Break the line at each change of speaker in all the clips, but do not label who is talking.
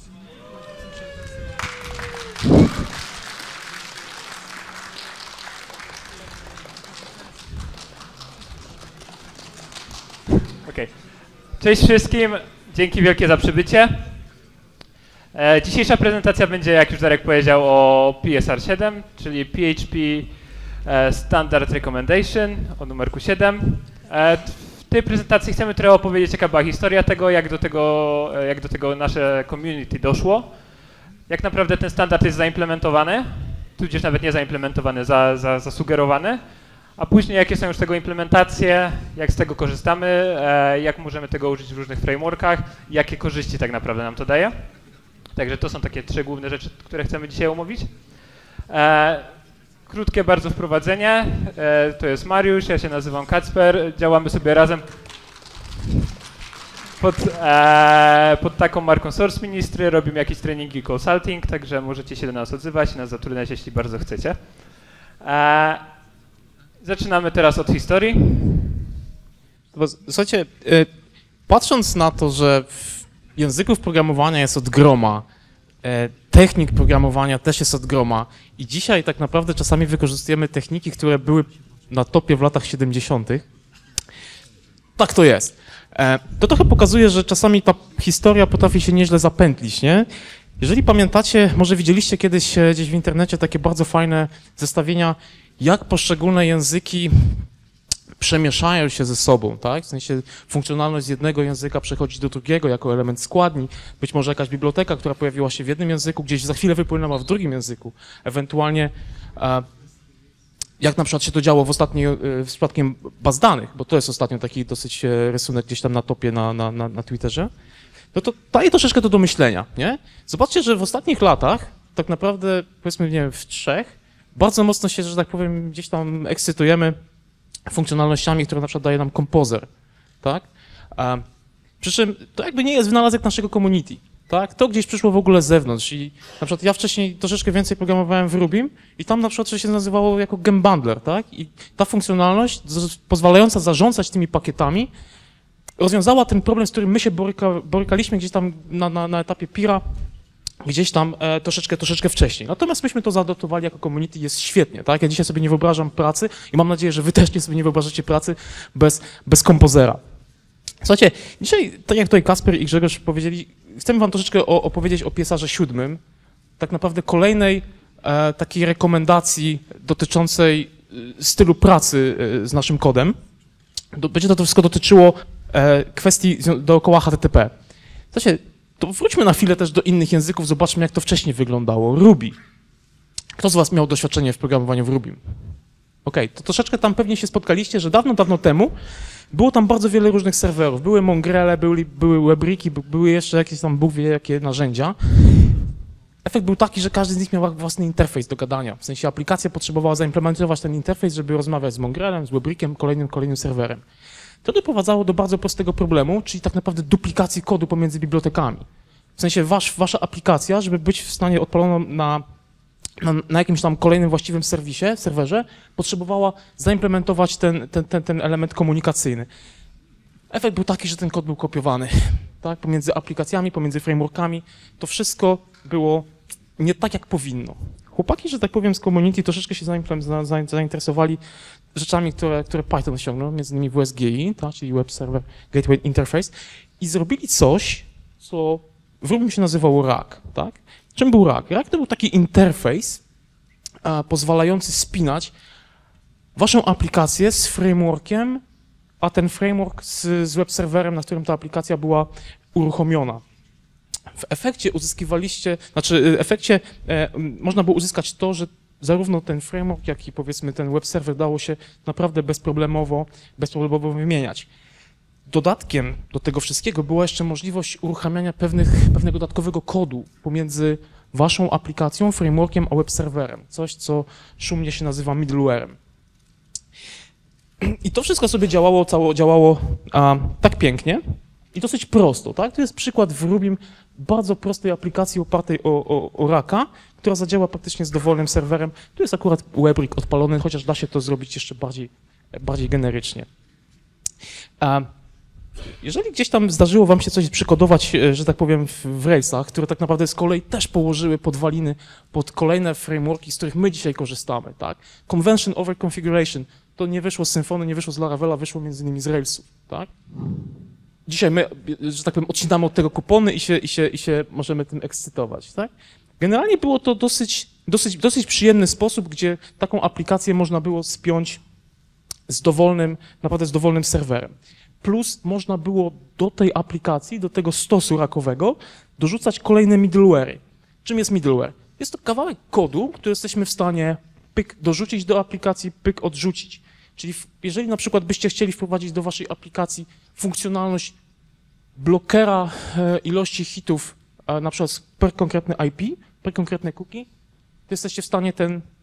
Okay. Cześć wszystkim, dzięki wielkie za przybycie. Dzisiejsza prezentacja będzie, jak już Darek powiedział, o PSR7, czyli PHP Standard Recommendation, o numerku 7. W tej prezentacji chcemy trochę opowiedzieć, jaka była historia tego, jak do tego nasze community doszło, jak naprawdę ten standard jest zaimplementowany, tudzież nawet nie zaimplementowany, zasugerowany, a później jakie są już tego implementacje, jak z tego korzystamy, jak możemy tego użyć w różnych frameworkach, jakie korzyści tak naprawdę nam to daje. Także to są takie 3 główne rzeczy, które chcemy dzisiaj omówić. Krótkie bardzo wprowadzenie. To jest Mariusz, ja się nazywam Kacper, działamy sobie razem pod taką marką Source Ministry, robimy jakieś treningi consulting, także możecie się do nas odzywać i nas zatrudniać, jeśli bardzo chcecie. Zaczynamy teraz od historii.
Słuchajcie, patrząc na to, że języków programowania jest od groma, technik programowania też jest od groma i dzisiaj tak naprawdę czasami wykorzystujemy techniki, które były na topie w latach 70. Tak to jest. To trochę pokazuje, że czasami ta historia potrafi się nieźle zapętlić, nie? Jeżeli pamiętacie, może widzieliście kiedyś gdzieś w internecie takie bardzo fajne zestawienia, jak poszczególne języki przemieszają się ze sobą, tak? W sensie funkcjonalność z jednego języka przechodzi do drugiego jako element składni, być może jakaś biblioteka, która pojawiła się w jednym języku, gdzieś za chwilę wypłynęła w drugim języku. Ewentualnie jak na przykład się to działo z przypadkiem baz danych, bo to jest ostatnio taki dosyć rysunek gdzieś tam na topie na Twitterze, no to daje troszeczkę to do myślenia, nie? Zobaczcie, że w ostatnich latach, tak naprawdę powiedzmy, nie wiem, w 3, bardzo mocno się, że tak powiem, gdzieś tam ekscytujemy funkcjonalnościami, które na przykład daje nam Composer, tak? Przy czym to jakby nie jest wynalazek naszego community, tak? To gdzieś przyszło w ogóle z zewnątrz i na przykład ja wcześniej troszeczkę więcej programowałem w Rubim i tam na przykład coś się nazywało jako Gem Bundler, tak? I ta funkcjonalność pozwalająca zarządzać tymi pakietami rozwiązała ten problem, z którym my się borykaliśmy gdzieś tam na etapie Pira, gdzieś tam troszeczkę wcześniej. Natomiast myśmy to zaadoptowali jako community, jest świetnie, tak? Ja dzisiaj sobie nie wyobrażam pracy i mam nadzieję, że wy też sobie nie wyobrażacie pracy bez kompozera. Słuchajcie, dzisiaj, tak jak tutaj Kasper i Grzegorz powiedzieli, chcemy wam troszeczkę opowiedzieć o PSR-ze 7, tak naprawdę kolejnej takiej rekomendacji dotyczącej stylu pracy z naszym kodem. Będzie to wszystko dotyczyło kwestii dookoła HTTP. Słuchajcie, to wróćmy na chwilę też do innych języków, zobaczmy, jak to wcześniej wyglądało. Ruby. Kto z was miał doświadczenie w programowaniu w Rubim? Okej, to troszeczkę tam pewnie się spotkaliście, że dawno temu było tam bardzo wiele różnych serwerów. Były Mongrele, były Webriki, były jeszcze jakieś tam Bóg wie jakie narzędzia. Efekt był taki, że każdy z nich miał własny interfejs do gadania. W sensie aplikacja potrzebowała zaimplementować ten interfejs, żeby rozmawiać z Mongrelem, z Webrikiem, kolejnym serwerem. To doprowadzało do bardzo prostego problemu, czyli tak naprawdę duplikacji kodu pomiędzy bibliotekami. W sensie wasza aplikacja, żeby być w stanie odpaloną na jakimś tam kolejnym właściwym serwerze, potrzebowała zaimplementować ten element komunikacyjny. Efekt był taki, że ten kod był kopiowany, tak? Pomiędzy aplikacjami, pomiędzy frameworkami. To wszystko było nie tak, jak powinno. Chłopaki, że tak powiem, z community troszeczkę się zainteresowali rzeczami, które Python osiągnął, między innymi WSGI, tak, czyli Web Server Gateway Interface, i zrobili coś, co w Rubim się nazywało RAG, tak? Czym był RAG? RAG to był taki interfejs pozwalający spinać waszą aplikację z frameworkiem, a ten framework z web serwerem, na którym ta aplikacja była uruchomiona. W efekcie można było uzyskać to, że zarówno ten framework, jak i powiedzmy ten web serwer dało się naprawdę bezproblemowo wymieniać. Dodatkiem do tego wszystkiego była jeszcze możliwość uruchamiania pewnego dodatkowego kodu pomiędzy waszą aplikacją, frameworkiem, a web serwerem. Coś, co szumnie się nazywa middleware'em. I to wszystko sobie działało tak pięknie i dosyć prosto, tak? To jest przykład w Rubim bardzo prostej aplikacji opartej o Raka, która zadziała praktycznie z dowolnym serwerem. Tu jest akurat Webrik odpalony, chociaż da się to zrobić jeszcze bardziej generycznie. jeżeli gdzieś tam zdarzyło wam się coś przykodować, że tak powiem, w Railsach, które tak naprawdę z kolei też położyły podwaliny pod kolejne frameworki, z których my dzisiaj korzystamy, tak? Convention over configuration, to nie wyszło z Symfony, nie wyszło z Laravela, wyszło między innymi z Railsów, tak? Dzisiaj my, że tak powiem, odcinamy od tego kupony i się możemy tym ekscytować, tak? Generalnie było to dosyć przyjemny sposób, gdzie taką aplikację można było spiąć naprawdę z dowolnym serwerem. Plus można było do tej aplikacji, do tego stosu rackowego dorzucać kolejne middleware'y. Czym jest middleware? Jest to kawałek kodu, który jesteśmy w stanie pyk dorzucić do aplikacji, pyk odrzucić. Czyli jeżeli na przykład byście chcieli wprowadzić do waszej aplikacji funkcjonalność blokera ilości hitów, na przykład per konkretny IP, per konkretne cookie, to jesteście w stanie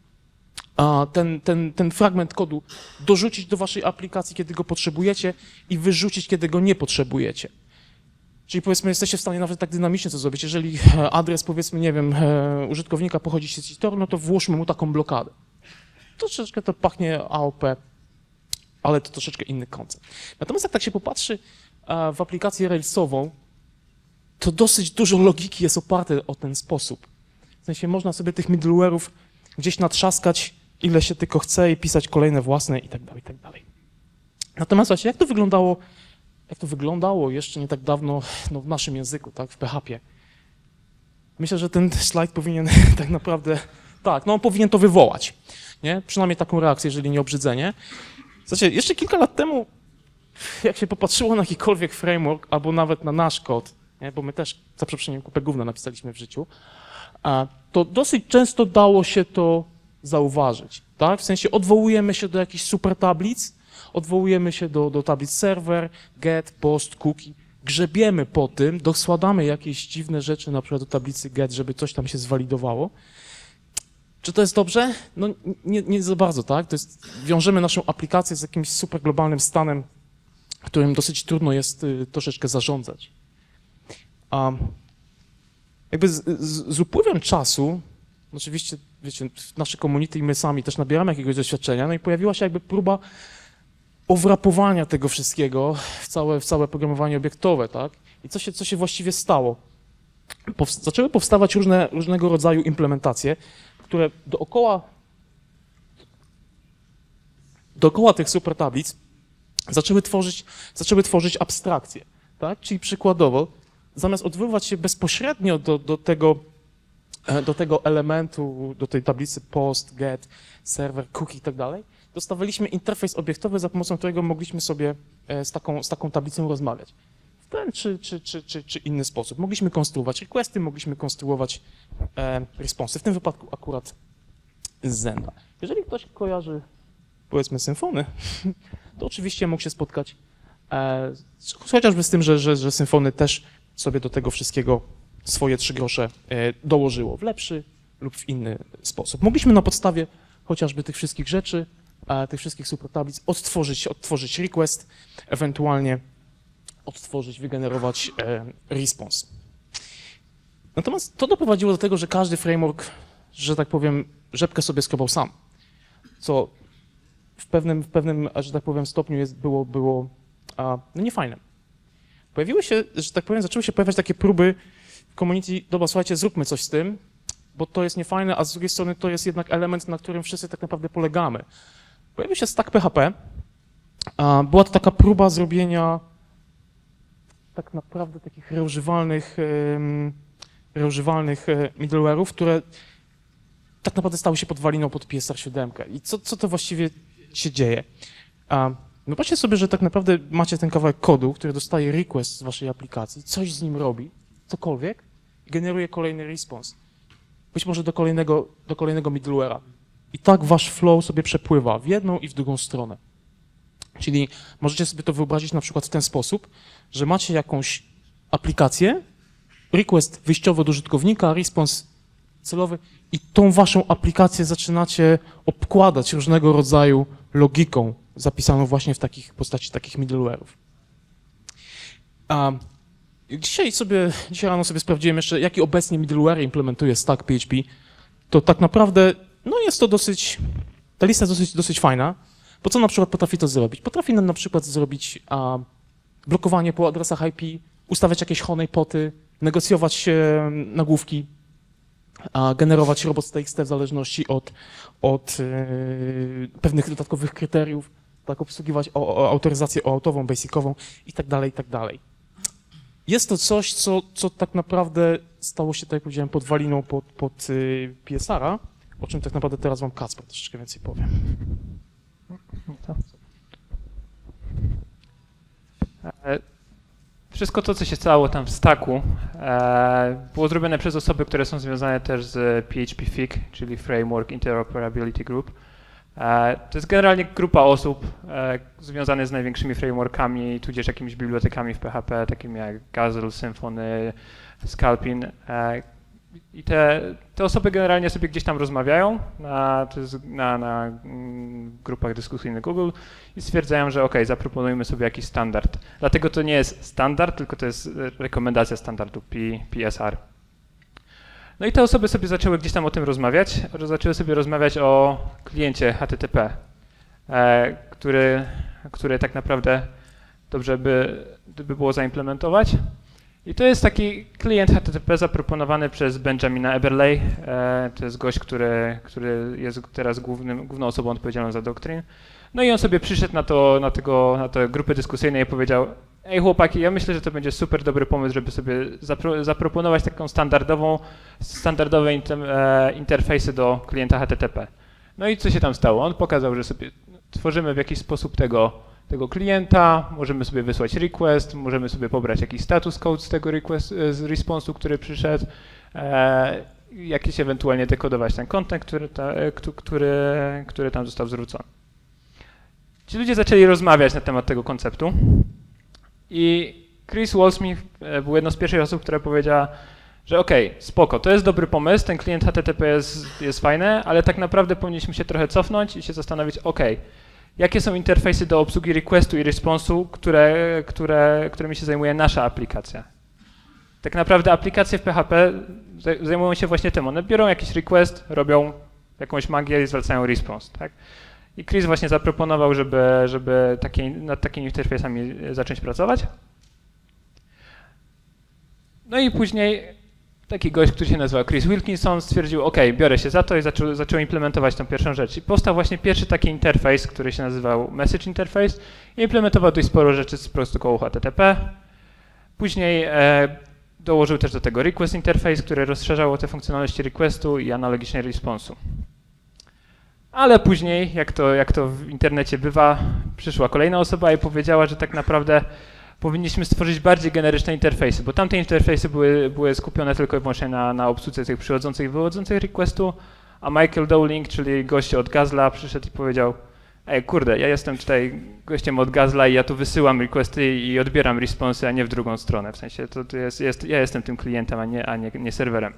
ten fragment kodu dorzucić do waszej aplikacji, kiedy go potrzebujecie i wyrzucić, kiedy go nie potrzebujecie. Czyli powiedzmy, jesteście w stanie nawet tak dynamicznie to zrobić. Jeżeli adres, powiedzmy, nie wiem, użytkownika pochodzi z sieci Tor, no to włóżmy mu taką blokadę. Troszeczkę to pachnie AOP, ale to troszeczkę inny koncept. Natomiast jak tak się popatrzy w aplikację Railsową, to dosyć dużo logiki jest oparte o ten sposób. W sensie można sobie tych middleware'ów gdzieś natrzaskać, ile się tylko chce i pisać kolejne własne i tak dalej, i tak dalej. Natomiast właśnie, jak to wyglądało jeszcze nie tak dawno w naszym języku, tak, w PHP? Myślę, że ten slajd powinien tak naprawdę, on powinien to wywołać, nie? Przynajmniej taką reakcję, jeżeli nie obrzydzenie. Znaczy, jeszcze kilka lat temu, jak się popatrzyło na jakikolwiek framework, albo nawet na nasz kod, nie? Bo my też, za przeproszeniem, kupę gówna napisaliśmy w życiu, to dosyć często dało się to zauważyć, tak? W sensie odwołujemy się do jakichś super tablic, odwołujemy się do tablic server, get, post, cookie, grzebiemy po tym, dokładamy jakieś dziwne rzeczy, na przykład do tablicy get, żeby coś tam się zwalidowało. Czy to jest dobrze? No nie za bardzo, tak? Wiążemy naszą aplikację z jakimś super globalnym stanem, którym dosyć trudno jest troszeczkę zarządzać. Jakby z upływem czasu, oczywiście, wiecie, nasze community i my sami też nabieramy jakiegoś doświadczenia, no i pojawiła się jakby próba owrapowania tego wszystkiego w całe programowanie obiektowe, tak? I co się właściwie stało? Zaczęły powstawać różnego rodzaju implementacje, które dookoła tych super tablic zaczęły tworzyć abstrakcje, tak? Czyli przykładowo, zamiast odwoływać się bezpośrednio do tego elementu, do tej tablicy post, get, server, cookie i tak dalej, dostawaliśmy interfejs obiektowy, za pomocą którego mogliśmy sobie z taką tablicą rozmawiać. W ten czy inny sposób. Mogliśmy konstruować requesty, mogliśmy konstruować responsy, w tym wypadku akurat z Zenda. Jeżeli ktoś kojarzy, powiedzmy, Symfony, to oczywiście mógł się spotkać chociażby z tym, że Symfony też sobie do tego wszystkiego swoje 3 grosze dołożyło w lepszy lub w inny sposób. Mogliśmy na podstawie chociażby tych wszystkich rzeczy, tych wszystkich supertablic odtworzyć request, ewentualnie wygenerować response. Natomiast to doprowadziło do tego, że każdy framework, że tak powiem, rzepkę sobie skrobał sam, co w pewnym, że tak powiem, stopniu było niefajne. Pojawiły się, że tak powiem, zaczęły się pojawiać takie próby w community, dobra, słuchajcie, zróbmy coś z tym, bo to jest niefajne, a z drugiej strony to jest jednak element, na którym wszyscy tak naprawdę polegamy. Pojawił się stack PHP. Była to taka próba zrobienia tak naprawdę takich reużywalnych middleware'ów, które tak naprawdę stały się podwaliną pod PSR7. I co to właściwie się dzieje? Wyobraźcie sobie, że tak naprawdę macie ten kawałek kodu, który dostaje request z waszej aplikacji, coś z nim robi, cokolwiek, i generuje kolejny response. Być może do kolejnego middleware'a. I tak wasz flow sobie przepływa w jedną i w drugą stronę. Czyli możecie sobie to wyobrazić na przykład w ten sposób, że macie jakąś aplikację, request wyjściowy do użytkownika, response celowy i tą waszą aplikację zaczynacie obkładać różnego rodzaju logiką zapisaną właśnie w postaci takich middleware'ów. Dzisiaj rano sobie sprawdziłem jeszcze, jaki obecnie middleware implementuje stack PHP. To tak naprawdę, jest to ta lista jest dosyć fajna, bo co na przykład potrafi to zrobić? Potrafi nam na przykład zrobić blokowanie po adresach IP, ustawiać jakieś honeypoty, negocjować nagłówki, a generować robots.txt w zależności od pewnych dodatkowych kryteriów, tak, obsługiwać autoryzację OAuth-ową, basicową i tak dalej, i tak dalej. Jest to coś, co tak naprawdę stało się, tak jak powiedziałem, podwaliną pod PSR-a, o czym tak naprawdę teraz wam Kacper troszeczkę więcej powiem.
Wszystko to, co się stało tam w stacku, było zrobione przez osoby, które są związane też z PHP FIG, czyli Framework Interoperability Group. To jest generalnie grupa osób związanych z największymi frameworkami, tudzież jakimiś bibliotekami w PHP, takimi jak Gazelle, Symfony, Scalpin. I te osoby generalnie sobie gdzieś tam rozmawiają na grupach dyskusyjnych Google i stwierdzają, że OK, zaproponujmy sobie jakiś standard. Dlatego to nie jest standard, tylko to jest rekomendacja standardu PSR. No i te osoby sobie zaczęły gdzieś tam o tym rozmawiać, zaczęły sobie rozmawiać o kliencie HTTP, który tak naprawdę dobrze by było zaimplementować. I to jest taki klient HTTP zaproponowany przez Benjamina Eberle. To jest gość, który jest teraz główną osobą odpowiedzialną za Doctrine. No i on sobie przyszedł na tę grupę dyskusyjną i powiedział: ej chłopaki, ja myślę, że to będzie super dobry pomysł, żeby sobie zaproponować taką standardowe interfejsy do klienta HTTP. No i co się tam stało? On pokazał, że sobie tworzymy w jakiś sposób tego klienta, możemy sobie wysłać request, możemy sobie pobrać jakiś status code z tego z response'u, który przyszedł, jakiś ewentualnie dekodować ten content, który tam został zwrócony. Ci ludzie zaczęli rozmawiać na temat tego konceptu i Chris Walsmith był jedną z pierwszych osób, która powiedziała, że okej, spoko, to jest dobry pomysł, ten klient HTTP jest fajny, ale tak naprawdę powinniśmy się trochę cofnąć i się zastanowić, jakie są interfejsy do obsługi requestu i response'u, którymi się zajmuje nasza aplikacja. Tak naprawdę aplikacje w PHP zajmują się właśnie tym. One biorą jakiś request, robią jakąś magię i zwracają response. Tak? I Chris właśnie zaproponował, żeby nad takimi interfejsami zacząć pracować. No i później taki gość, który się nazywał Chris Wilkinson, stwierdził, biorę się za to i zaczął implementować tą pierwszą rzecz. I powstał właśnie pierwszy taki interfejs, który się nazywał Message Interface i implementował dość sporo rzeczy z protokołu HTTP. Później dołożył też do tego Request Interface, który rozszerzał te funkcjonalności requestu i analogicznie response'u. Ale później, jak to w internecie bywa, przyszła kolejna osoba i powiedziała, że tak naprawdę powinniśmy stworzyć bardziej generyczne interfejsy, bo tamte interfejsy były skupione tylko i wyłącznie na obsłudze tych przychodzących i wychodzących requestu, a Michael Dowling, czyli gość od Gazla, przyszedł i powiedział: ej kurde, ja jestem tutaj gościem od Gazla i ja tu wysyłam requesty i odbieram responsy, a nie w drugą stronę, w sensie ja jestem tym klientem, a nie serwerem.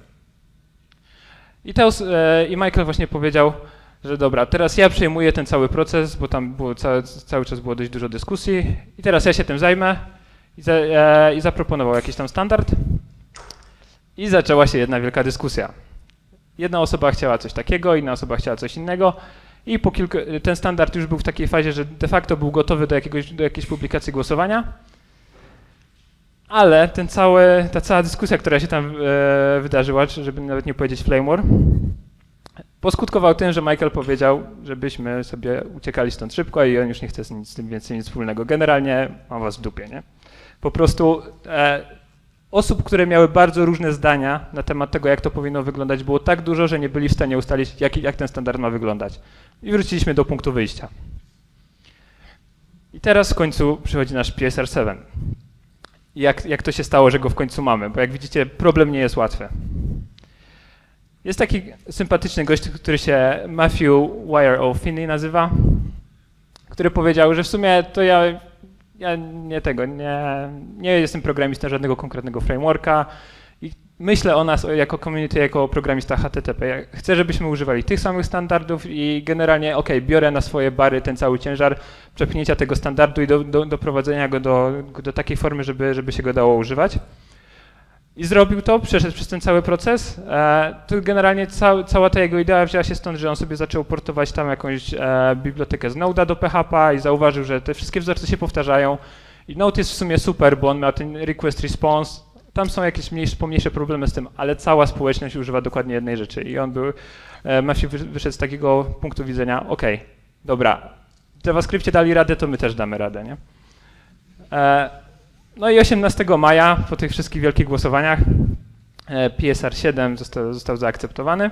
I Michael właśnie powiedział, że dobra, teraz ja przejmuję ten cały proces, bo tam cały czas było dość dużo dyskusji i teraz ja się tym zajmę i zaproponował jakiś tam standard i zaczęła się jedna wielka dyskusja. Jedna osoba chciała coś takiego, inna osoba chciała coś innego i ten standard już był w takiej fazie, że de facto był gotowy do jakiejś publikacji głosowania, ale ta cała dyskusja, która się tam wydarzyła, żeby nawet nie powiedzieć flame war, poskutkował tym, że Michael powiedział, żebyśmy sobie uciekali stąd szybko i on już nie chce z tym więcej nic wspólnego. Generalnie mam was w dupie, nie? Po prostu osób, które miały bardzo różne zdania na temat tego, jak to powinno wyglądać, było tak dużo, że nie byli w stanie ustalić, jak ten standard ma wyglądać. I wróciliśmy do punktu wyjścia. I teraz w końcu przychodzi nasz PSR 7. I jak to się stało, że go w końcu mamy? Bo jak widzicie, problem nie jest łatwy. Jest taki sympatyczny gość, który się Matthew Wire O'Finney nazywa, który powiedział, że w sumie to ja nie jestem programistą żadnego konkretnego frameworka i myślę o nas jako community, jako programista HTTP. Ja chcę, żebyśmy używali tych samych standardów i generalnie biorę na swoje bary ten cały ciężar przepchnięcia tego standardu i doprowadzenia go do takiej formy, żeby się go dało używać. I zrobił to, przeszedł przez ten cały proces. To generalnie cała ta jego idea wzięła się stąd, że on sobie zaczął portować tam jakąś bibliotekę z Node'a do PHP i zauważył, że te wszystkie wzorce się powtarzają I Node jest w sumie super, bo on ma ten request response, tam są jakieś pomniejsze problemy z tym, ale cała społeczność używa dokładnie jednej rzeczy i on był, Matthew wyszedł z takiego punktu widzenia, okej, dobra, w JavaScriptie dali radę, to my też damy radę, nie? No i 18 maja, po tych wszystkich wielkich głosowaniach, PSR 7 został zaakceptowany.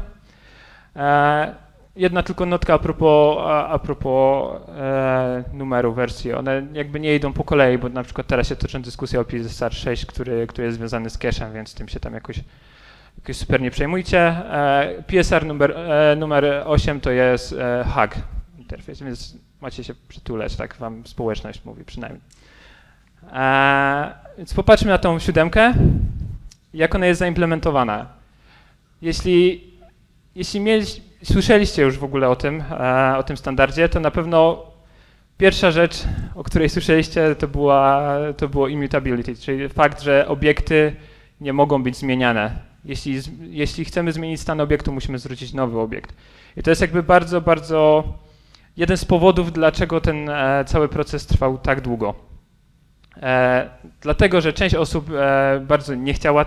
Jedna tylko notka a propos numeru wersji. One jakby nie idą po kolei, bo na przykład teraz się toczą dyskusje o PSR 6, który jest związany z cache'em, więc tym się tam jakoś super nie przejmujcie. PSR numer 8 to jest HUG interfejs, więc macie się przytulać, tak wam społeczność mówi przynajmniej. Więc popatrzmy na tą 7, jak ona jest zaimplementowana. Jeśli słyszeliście już w ogóle o tym standardzie, to na pewno pierwsza rzecz, o której słyszeliście, to było immutability, czyli fakt, że obiekty nie mogą być zmieniane. Jeśli chcemy zmienić stan obiektu, musimy zwrócić nowy obiekt. I to jest jakby bardzo, bardzo jeden z powodów, dlaczego ten cały proces trwał tak długo. Dlatego, że część osób bardzo nie chciała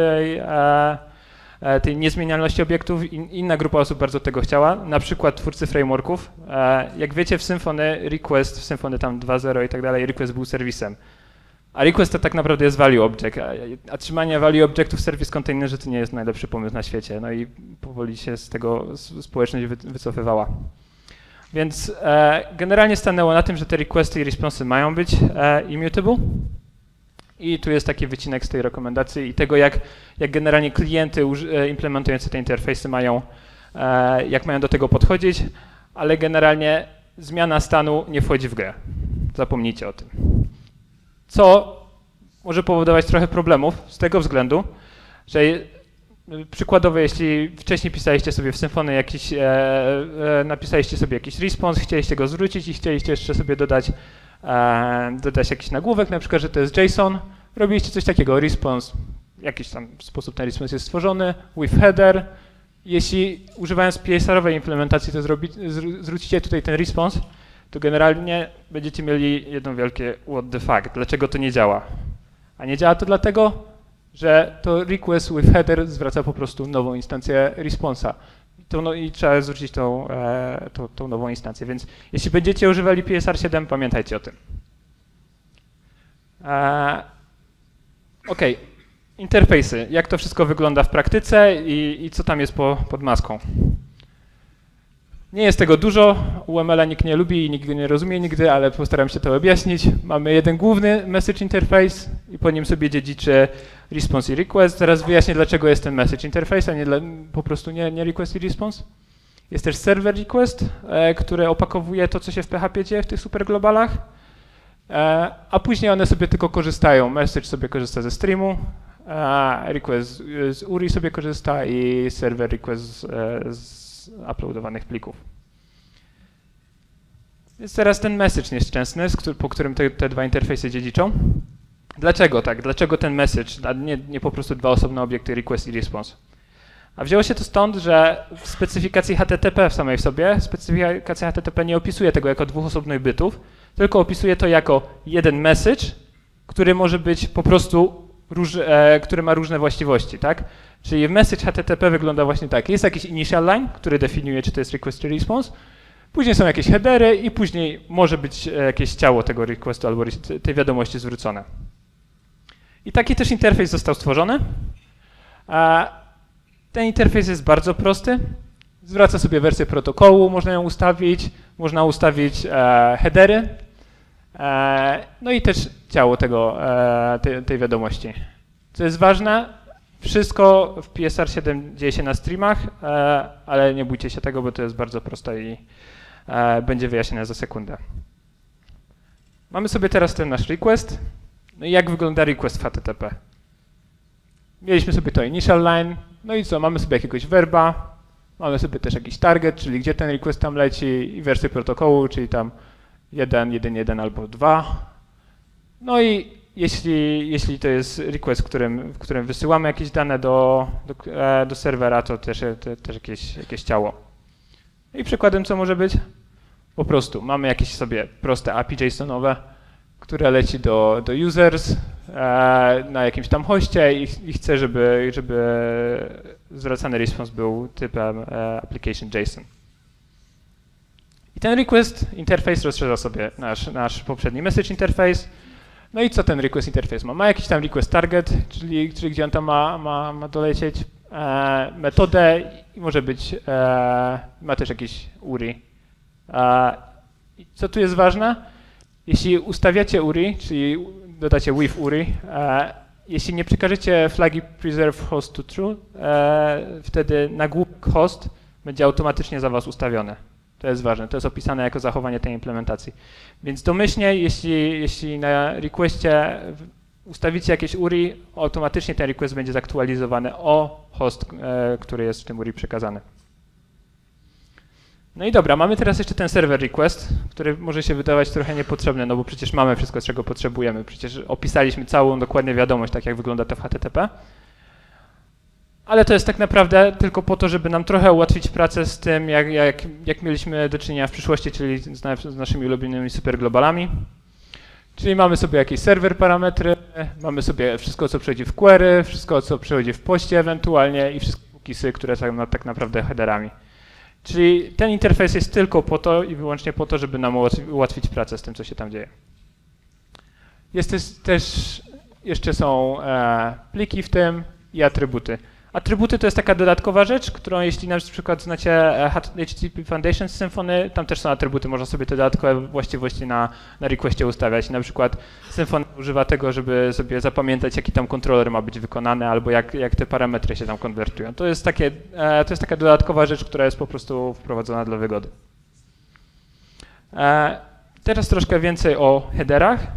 tej niezmienialności obiektów, inna grupa osób bardzo tego chciała, na przykład twórcy frameworków. Jak wiecie, w Symfony request, w Symfony tam 2.0 i tak dalej, request był serwisem. A request to tak naprawdę jest value object, a trzymanie value objectów w service containerze to nie jest najlepszy pomysł na świecie. No i powoli się z tego społeczność wycofywała. Więc generalnie stanęło na tym, że te requesty i responsy mają być immutable. I tu jest taki wycinek z tej rekomendacji i tego, jak generalnie klienty implementujące te interfejsy jak mają do tego podchodzić, ale generalnie zmiana stanu nie wchodzi w grę. Zapomnijcie o tym. Co może powodować trochę problemów z tego względu, że przykładowo, jeśli wcześniej pisaliście sobie w Symfony napisaliście sobie jakiś response, chcieliście go zwrócić i chcieliście jeszcze sobie dodać jakiś nagłówek, na przykład, że to jest JSON, robiliście coś takiego, response, jakiś tam sposób ten response jest stworzony, with header. Jeśli używając PSR-owej implementacji to zwrócicie tutaj ten response, to generalnie będziecie mieli jedno wielkie what the fuck, dlaczego to nie działa. A nie działa to dlatego, że to request with header zwraca po prostu nową instancję responsa. I trzeba zwrócić tą nową instancję, więc jeśli będziecie używali PSR 7, pamiętajcie o tym. OK, interfejsy. Jak to wszystko wygląda w praktyce i co tam jest pod maską? Nie jest tego dużo, UML-a nikt nie lubi i nikt go nie rozumie nigdy, ale postaram się to objaśnić. Mamy jeden główny message interface i po nim sobie dziedziczy response i request. Zaraz wyjaśnię, dlaczego jest ten message interface, a po prostu nie request i response. Jest też server request, który opakowuje to, co się w PHP dzieje w tych superglobalach, a później one sobie tylko korzystają. Message sobie korzysta ze streamu, request z URI sobie korzysta i server request z uploadowanych plików. Więc teraz ten message nieszczęsny, po którym te dwa interfejsy dziedziczą. Dlaczego tak? Dlaczego ten message, a nie po prostu dwa osobne obiekty request i response? A wzięło się to stąd, że w specyfikacji HTTP samej w sobie, specyfikacja HTTP nie opisuje tego jako dwóch osobnych bytów, tylko opisuje to jako jeden message, który może być po prostu, który ma różne właściwości, tak? Czyli message HTTP wygląda właśnie tak. Jest jakiś initial line, który definiuje, czy to jest request czy response. Później są jakieś headery i później może być jakieś ciało tego requestu albo tej wiadomości zwrócone. I taki też interfejs został stworzony. Ten interfejs jest bardzo prosty. Zwraca sobie wersję protokołu, można ją ustawić, można ustawić headery, no i też ciało tej wiadomości. Co jest ważne, wszystko w PSR 7 dzieje się na streamach, ale nie bójcie się tego, bo to jest bardzo proste i będzie wyjaśnione za sekundę. Mamy sobie teraz ten nasz request. No i jak wygląda request w HTTP? Mieliśmy sobie to initial line, no i co? Mamy sobie jakiegoś verba, mamy sobie też jakiś target, czyli gdzie ten request tam leci i wersję protokołu, czyli tam 1, 1, 1 albo 2. No i jeśli to jest request, w którym wysyłamy jakieś dane do serwera, to też jakieś ciało. I przykładem co może być? Po prostu mamy jakieś sobie proste API JSON-owe, które leci do users na jakimś tam hoście i chce, żeby zwracany response był typem application JSON. I ten request interface rozszerza sobie nasz poprzedni message interface. No i co ten request interface ma? Ma jakiś tam request target, czyli gdzie on tam ma dolecieć, metodę i może być, ma też jakiś URI. I co tu jest ważne? Jeśli ustawiacie URI, czyli dodacie with URI, jeśli nie przekażecie flagi preserve host to true, wtedy nagłówek host będzie automatycznie za was ustawione. To jest ważne, to jest opisane jako zachowanie tej implementacji. Więc domyślnie, jeśli na requestie ustawicie jakieś URI, automatycznie ten request będzie zaktualizowany o host, który jest w tym URI przekazany. No i dobra, mamy teraz jeszcze ten server request, który może się wydawać trochę niepotrzebny, no bo przecież mamy wszystko, czego potrzebujemy. Przecież opisaliśmy całą dokładnie wiadomość, tak jak wygląda to w HTTP. Ale to jest tak naprawdę tylko po to, żeby nam trochę ułatwić pracę z tym, jak mieliśmy do czynienia w przyszłości, czyli z naszymi ulubionymi superglobalami. Czyli mamy sobie jakieś serwer parametry, mamy sobie wszystko, co przechodzi w query, wszystko, co przechodzi w poście ewentualnie i wszystkie cookiesy, które są tak naprawdę headerami. Czyli ten interfejs jest tylko po to i wyłącznie po to, żeby nam ułatwić pracę z tym, co się tam dzieje. Jeszcze są pliki w tym i atrybuty. Atrybuty to jest taka dodatkowa rzecz, którą jeśli na przykład znacie HTTP Foundation z Symfony, tam też są atrybuty, można sobie te dodatkowe właściwości na requestie ustawiać. Na przykład Symfony używa tego, żeby sobie zapamiętać, jaki tam kontroler ma być wykonany, albo jak te parametry się tam konwertują. To jest taka dodatkowa rzecz, która jest po prostu wprowadzona dla wygody. Teraz troszkę więcej o headerach.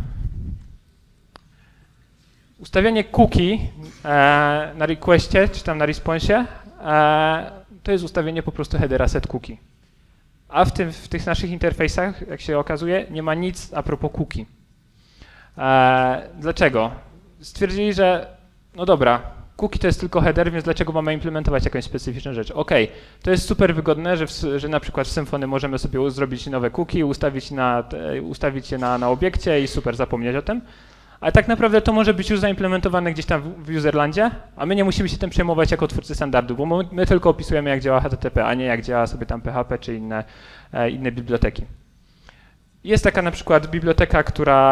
Ustawianie cookie na requestie, czy tam na responsie, to jest ustawienie po prostu headera set cookie. A w tych naszych interfejsach, jak się okazuje, nie ma nic a propos cookie. Dlaczego? Stwierdzili, że no dobra, cookie to jest tylko header, więc dlaczego mamy implementować jakąś specyficzną rzecz? Okej, to jest super wygodne, że na przykład w Symfony możemy sobie zrobić nowe cookie, ustawić je na obiekcie i super zapomnieć o tym. Ale tak naprawdę to może być już zaimplementowane gdzieś tam w userlandzie, a my nie musimy się tym przejmować jako twórcy standardu, bo my tylko opisujemy, jak działa HTTP, a nie jak działa sobie tam PHP czy inne biblioteki. Jest taka na przykład biblioteka,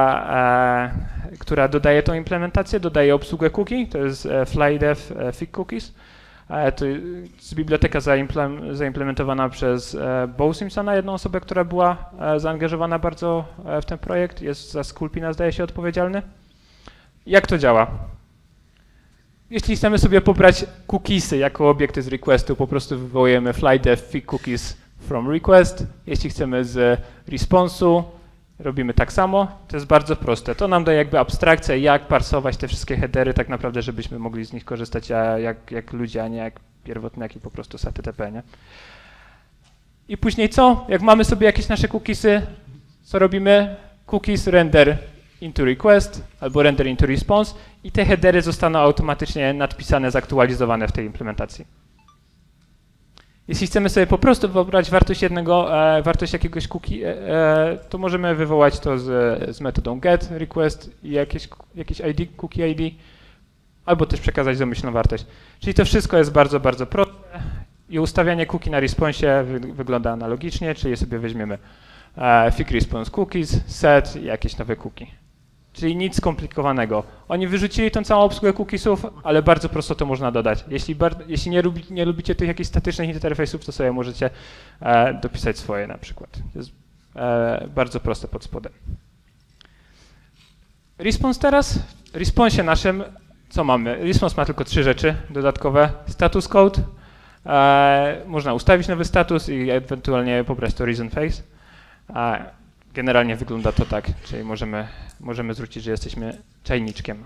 która dodaje tą implementację, dodaje obsługę cookie, to jest FlyDev Fig Cookies. To jest biblioteka zaimplementowana przez Bo Simpsona, jedną osobę, która była zaangażowana bardzo w ten projekt, jest za Sculpina, zdaje się, odpowiedzialny. Jak to działa? Jeśli chcemy sobie pobrać cookiesy jako obiekty z requestu, po prostu wywołujemy flyDev Fig Cookies from request. Jeśli chcemy z response'u, robimy tak samo. To jest bardzo proste. To nam daje jakby abstrakcję, jak parsować te wszystkie headery tak naprawdę, żebyśmy mogli z nich korzystać jak ludzie, a nie jak pierwotnaki po prostu z HTTP, nie? I później co? Jak mamy sobie jakieś nasze cookiesy, co robimy? Cookies render into request albo render into response i te headery zostaną automatycznie nadpisane, zaktualizowane w tej implementacji. Jeśli chcemy sobie po prostu wybrać wartość jakiegoś cookie, to możemy wywołać to z metodą get request i jakieś ID, cookie ID, albo też przekazać domyślną wartość. Czyli to wszystko jest bardzo, bardzo proste i ustawianie cookie na responsie wygląda analogicznie, czyli sobie weźmiemy fig response cookies, set i jakieś nowe cookie. Czyli nic skomplikowanego. Oni wyrzucili tą całą obsługę cookiesów, ale bardzo prosto to można dodać. Jeśli nie lubicie tych jakichś statycznych interfejsów, to sobie możecie dopisać swoje na przykład. To jest bardzo proste pod spodem. Response teraz. W responsie naszym co mamy? Response ma tylko 3 rzeczy dodatkowe. Status code. Można ustawić nowy status i ewentualnie pobrać to reason face. Generalnie wygląda to tak, czyli możemy zwrócić, że jesteśmy czajniczkiem.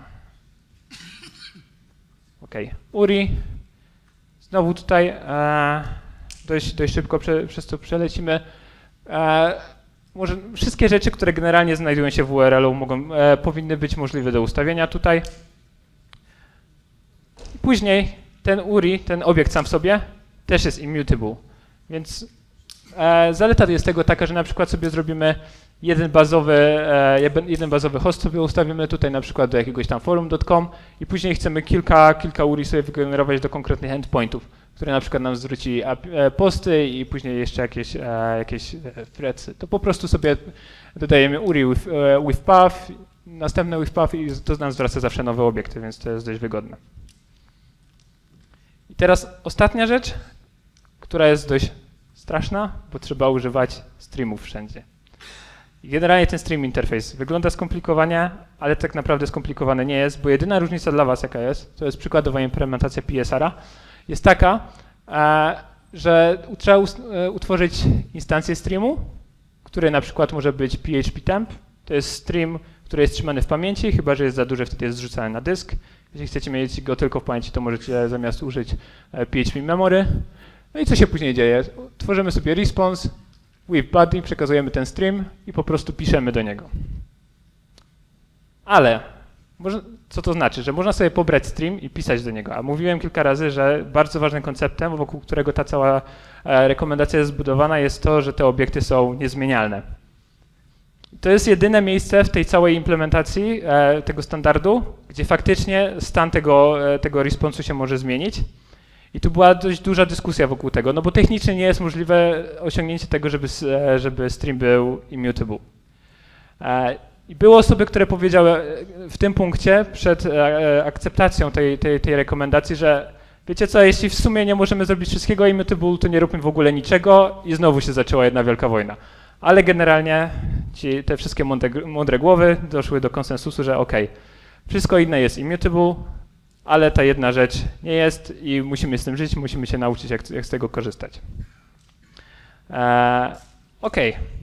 OK. URI. Znowu tutaj dość szybko przez to przelecimy. Może wszystkie rzeczy, które generalnie znajdują się w URL-u, powinny być możliwe do ustawienia tutaj. Później ten URI, ten obiekt sam w sobie, też jest immutable. Więc zaleta jest tego taka, że na przykład sobie zrobimy jeden bazowy host sobie ustawimy tutaj na przykład do jakiegoś tam forum.com i później chcemy kilka URI sobie wygenerować do konkretnych endpointów, które na przykład nam zwróci posty i później jeszcze jakieś threadsy. To po prostu sobie dodajemy URI with path, następne with path i to nam zwraca zawsze nowe obiekty, więc to jest dość wygodne. I teraz ostatnia rzecz, która jest dość straszna, bo trzeba używać streamów wszędzie. I generalnie ten stream interface wygląda skomplikowanie, ale tak naprawdę skomplikowane nie jest, bo jedyna różnica dla was jaka jest, to jest przykładowa implementacja PSR-a, jest taka, że trzeba utworzyć instancję streamu, który na przykład może być PHP temp, to jest stream, który jest trzymany w pamięci, chyba że jest za duży, wtedy jest zrzucany na dysk. Jeśli chcecie mieć go tylko w pamięci, to możecie zamiast użyć PHP memory. No i co się później dzieje? Tworzymy sobie response, with body, przekazujemy ten stream i po prostu piszemy do niego. Ale co to znaczy? Że można sobie pobrać stream i pisać do niego. A mówiłem kilka razy, że bardzo ważnym konceptem, wokół którego ta cała rekomendacja jest zbudowana, jest to, że te obiekty są niezmienialne. To jest jedyne miejsce w tej całej implementacji tego standardu, gdzie faktycznie stan tego responsu się może zmienić. I tu była dość duża dyskusja wokół tego, no bo technicznie nie jest możliwe osiągnięcie tego, żeby stream był immutable. I były osoby, które powiedziały w tym punkcie przed akceptacją tej rekomendacji, że wiecie co, jeśli w sumie nie możemy zrobić wszystkiego immutable, to nie róbmy w ogóle niczego i znowu się zaczęła jedna wielka wojna. Ale generalnie te wszystkie mądre głowy doszły do konsensusu, że ok, wszystko inne jest immutable, ale ta jedna rzecz nie jest i musimy z tym żyć, musimy się nauczyć, jak z tego korzystać. Ok.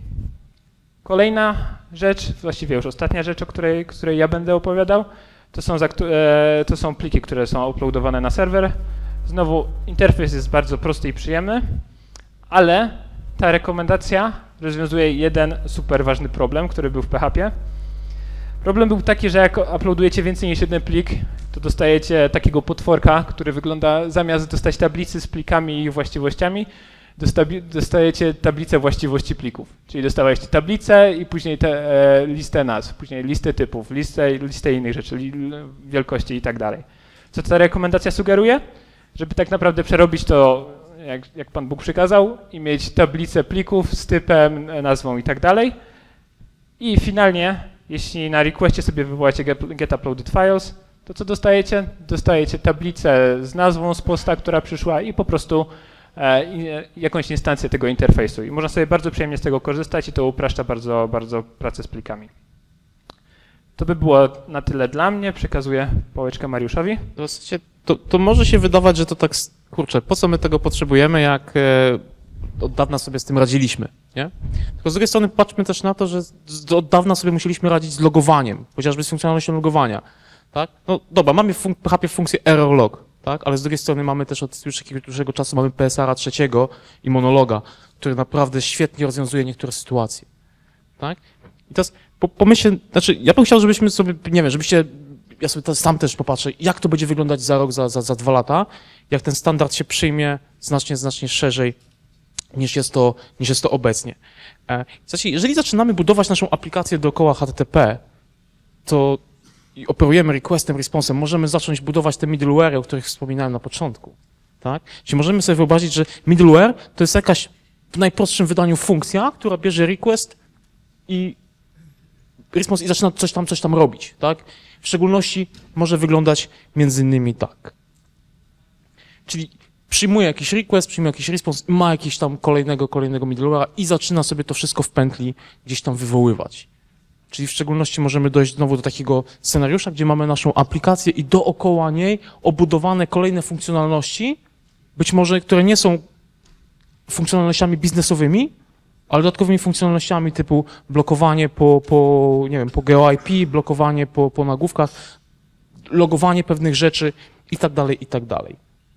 Kolejna rzecz, właściwie już ostatnia rzecz, o której ja będę opowiadał, to są pliki, które są uploadowane na serwer. Znowu interfejs jest bardzo prosty i przyjemny, ale ta rekomendacja rozwiązuje jeden super ważny problem, który był w PHP. Problem był taki, że jak uploadujecie więcej niż jeden plik, to dostajecie takiego potworka, który wygląda, zamiast dostać tablicy z plikami i ich właściwościami, dostajecie tablicę właściwości plików. Czyli dostawaliście tablicę i później listę nazw, później listę typów, listę innych rzeczy, wielkości i tak dalej. Co ta rekomendacja sugeruje? Żeby tak naprawdę przerobić to, jak Pan Bóg przykazał, i mieć tablicę plików z typem, nazwą i tak dalej. I finalnie, jeśli na requestie sobie wywołacie get uploaded files, to co dostajecie? Dostajecie tablicę z nazwą z posta, która przyszła i po prostu jakąś instancję tego interfejsu. I można sobie bardzo przyjemnie z tego korzystać i to upraszcza bardzo, bardzo pracę z plikami. To by było na tyle dla mnie. Przekazuję pałeczkę Mariuszowi.
To może się wydawać, że to tak, kurczę, po co my tego potrzebujemy, jak od dawna sobie z tym radziliśmy, nie? Tylko z drugiej strony patrzmy też na to, że od dawna sobie musieliśmy radzić z logowaniem, chociażby z funkcjonalnością logowania, tak? No dobra, mamy w PHP funkcję error log, tak? Ale z drugiej strony mamy też od już jakiegoś dłuższego czasu mamy PSR-a trzeciego i monologa, który naprawdę świetnie rozwiązuje niektóre sytuacje, tak? I teraz pomyślcie, znaczy ja bym chciał, żebyśmy sobie, nie wiem, żebyście, ja sobie sam też popatrzę, jak to będzie wyglądać za rok, za 2 lata, jak ten standard się przyjmie znacznie szerzej niż jest to obecnie. Znaczy, jeżeli zaczynamy budować naszą aplikację dookoła HTTP, to i operujemy requestem, responsem, możemy zacząć budować te middleware, o których wspominałem na początku, tak? Czyli możemy sobie wyobrazić, że middleware to jest jakaś w najprostszym wydaniu funkcja, która bierze request i response i zaczyna coś tam robić, tak? W szczególności może wyglądać między innymi tak. Czyli przyjmuje jakiś request, przyjmuje jakiś response, ma jakiś tam kolejnego middleware'a i zaczyna sobie to wszystko w pętli gdzieś tam wywoływać. Czyli w szczególności możemy dojść znowu do takiego scenariusza, gdzie mamy naszą aplikację i dookoła niej obudowane kolejne funkcjonalności, być może, które nie są funkcjonalnościami biznesowymi, ale dodatkowymi funkcjonalnościami typu blokowanie nie wiem, po GeoIP, blokowanie po nagłówkach, logowanie pewnych rzeczy i tak dalej.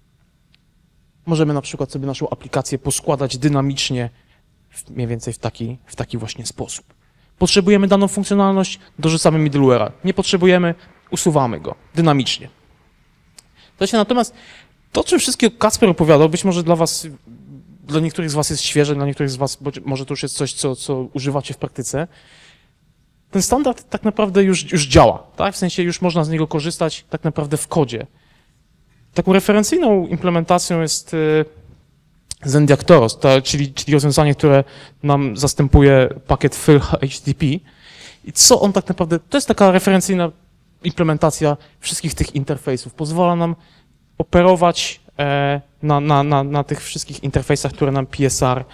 Możemy na przykład sobie naszą aplikację poskładać dynamicznie, mniej więcej w taki właśnie sposób. Potrzebujemy daną funkcjonalność, dorzucamy middleware'a. Nie potrzebujemy, usuwamy go dynamicznie. Natomiast to, czym wszystkiego Kacper opowiadał, być może dla dla niektórych z was jest świeże, dla niektórych z was może to już jest coś, co używacie w praktyce. Ten standard tak naprawdę już działa, tak? W sensie już można z niego korzystać tak naprawdę w kodzie. Taką referencyjną implementacją jest Zendiactoros, czyli rozwiązanie, które nam zastępuje pakiet fill HTTP. I co on tak naprawdę, to jest taka referencyjna implementacja wszystkich tych interfejsów. Pozwala nam operować na tych wszystkich interfejsach, które nam PSR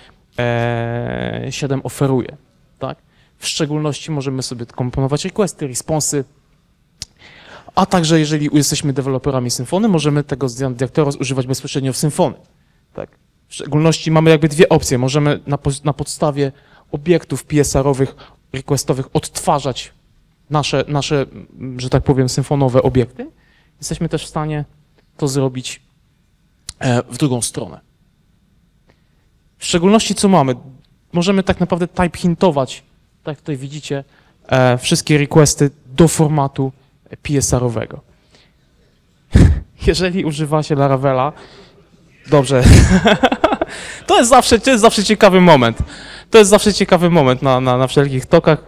7 oferuje. Tak? W szczególności możemy sobie komponować requesty, responsy, a także jeżeli jesteśmy deweloperami Symfony, możemy tego Zendiactoros używać bezpośrednio w Symfony. Tak? W szczególności mamy jakby dwie opcje. Możemy na podstawie obiektów PSR-owych, requestowych odtwarzać nasze, że tak powiem, symfonowe obiekty. Jesteśmy też w stanie to zrobić w drugą stronę. W szczególności co mamy? Możemy tak naprawdę type hintować, tak jak tutaj widzicie, wszystkie requesty do formatu PSR-owego. Jeżeli używa się Laravela, dobrze, to jest zawsze ciekawy moment. To jest zawsze ciekawy moment na wszelkich tokach.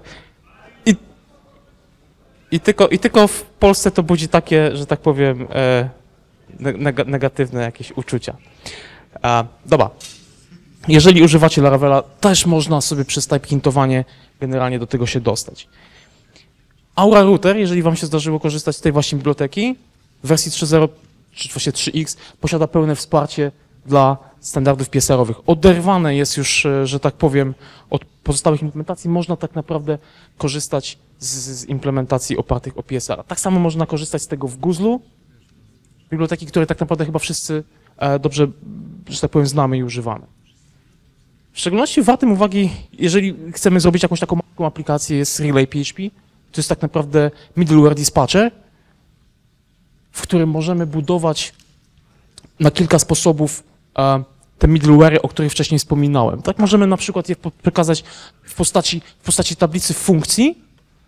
I tylko w Polsce to budzi takie, że tak powiem, negatywne jakieś uczucia. Dobra. Jeżeli używacie Laravela, też można sobie przez type hintowanie generalnie do tego się dostać. Aura Router, jeżeli wam się zdarzyło korzystać z tej właśnie biblioteki, w wersji 3.0 czy właśnie 3x posiada pełne wsparcie dla standardów PSR-owych. Oderwane jest już, że tak powiem, od pozostałych implementacji. Można tak naprawdę korzystać z implementacji opartych o PSR. Tak samo można korzystać z tego w Guzlu, biblioteki, które tak naprawdę chyba wszyscy dobrze, że tak powiem, znamy i używamy. W szczególności wartym uwagi, jeżeli chcemy zrobić jakąś taką małą aplikację, jest Relay PHP. To jest tak naprawdę middleware dispatcher, w którym możemy budować na kilka sposobów te middleware'y, o których wcześniej wspominałem. Tak możemy na przykład je przekazać w postaci tablicy funkcji,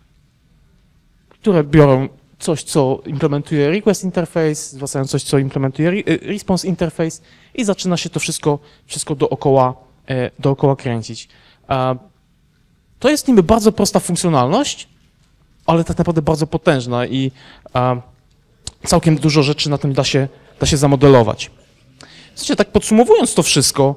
które biorą coś, co implementuje request interface, zwracają coś, co implementuje response interface i zaczyna się to wszystko dookoła kręcić. To jest niby bardzo prosta funkcjonalność, ale tak naprawdę bardzo potężna i całkiem dużo rzeczy na tym da się zamodelować. Słuchajcie, tak podsumowując to wszystko,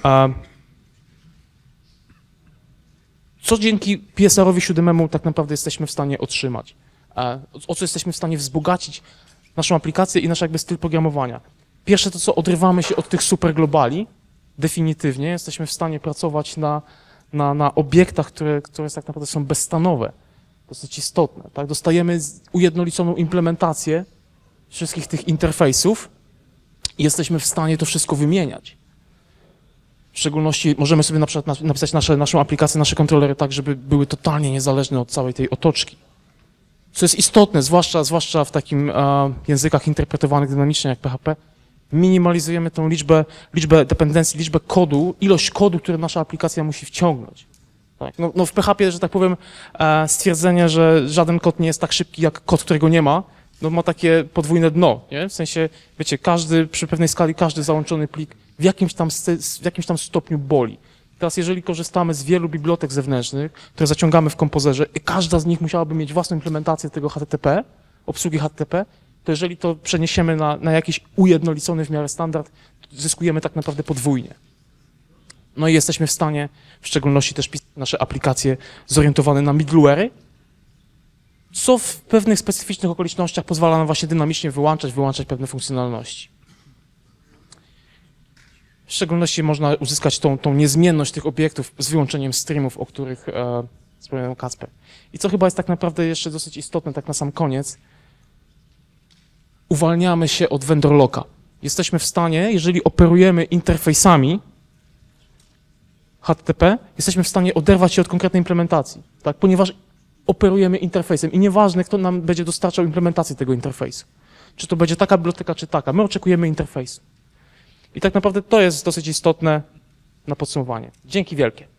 co dzięki PSR-owi 7 tak naprawdę jesteśmy w stanie otrzymać? O co jesteśmy w stanie wzbogacić naszą aplikację i nasz jakby styl programowania? Pierwsze to, co odrywamy się od tych super globali, definitywnie jesteśmy w stanie pracować na obiektach, które tak naprawdę są bezstanowe, dosyć istotne. Tak? Dostajemy ujednoliconą implementację wszystkich tych interfejsów i jesteśmy w stanie to wszystko wymieniać. W szczególności możemy sobie na przykład napisać naszą aplikację, nasze kontrolery tak, żeby były totalnie niezależne od całej tej otoczki. Co jest istotne, zwłaszcza w takim językach interpretowanych dynamicznie jak PHP, minimalizujemy tą liczbę dependencji, liczbę kodu, ilość kodu, który nasza aplikacja musi wciągnąć. Tak? No w PHP, że tak powiem, stwierdzenie, że żaden kod nie jest tak szybki jak kod, którego nie ma, no ma takie podwójne dno, nie? W sensie, wiecie, przy pewnej skali każdy załączony plik w jakimś tam stopniu boli. Teraz jeżeli korzystamy z wielu bibliotek zewnętrznych, które zaciągamy w kompozerze i każda z nich musiałaby mieć własną implementację tego HTTP, obsługi HTTP, to jeżeli to przeniesiemy na jakiś ujednolicony w miarę standard, zyskujemy tak naprawdę podwójnie. No i jesteśmy w stanie w szczególności też pisać nasze aplikacje zorientowane na middleware'y, co w pewnych specyficznych okolicznościach pozwala nam właśnie dynamicznie wyłączać pewne funkcjonalności. W szczególności można uzyskać tą niezmienność tych obiektów z wyłączeniem streamów, o których wspomniał Kacper. I co chyba jest tak naprawdę jeszcze dosyć istotne, tak na sam koniec, uwalniamy się od vendor locka. Jesteśmy w stanie, jeżeli operujemy interfejsami HTTP, jesteśmy w stanie oderwać się od konkretnej implementacji, tak? Ponieważ operujemy interfejsem i nieważne, kto nam będzie dostarczał implementację tego interfejsu. Czy to będzie taka biblioteka, czy taka. My oczekujemy interfejsu. I tak naprawdę to jest dosyć istotne na podsumowanie. Dzięki wielkie.